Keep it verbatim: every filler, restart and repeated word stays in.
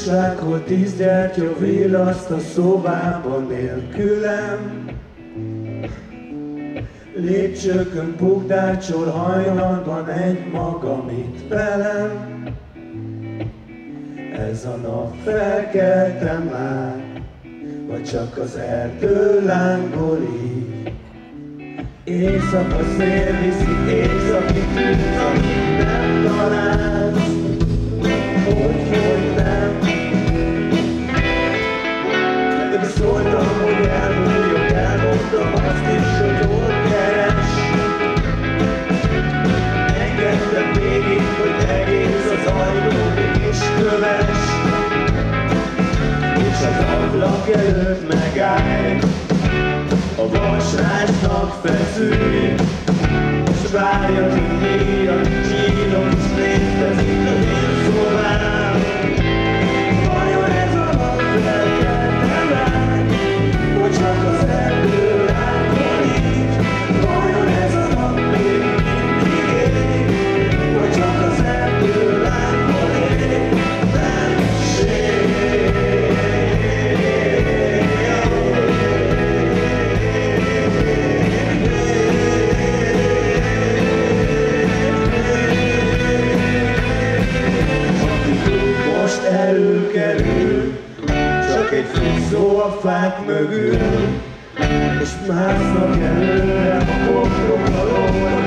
Jóslághol tíz gyertya villaszt a szobában nélkülem. Lépcsőkön bukdácsol hajnalban egy magam itt velem. Ez a nap felkeltem már, vagy csak az erdő lángol így. Éjszaka szél viszi, északi tűz, amit nem találsz. Hogy, hogy nem. De szóltam, hogy elmúljak, elmondtam azt is, hogy hol keres. Engedtem végig, hogy egész az ajtó mégis köves. És az ablak előtt megállj, a vasrásnak feszülj, s várja, hogy néha csillog, s létezik az én szobám. Vajon ez a nap felkeltem rám, vagy csak az erdő lángol így? Vajon ez a nap még mindig ég, vagy csak az erdő lángol ég? Előkerül, csak egy fúszó a fák mögül, és másznak előre a pokrok alól.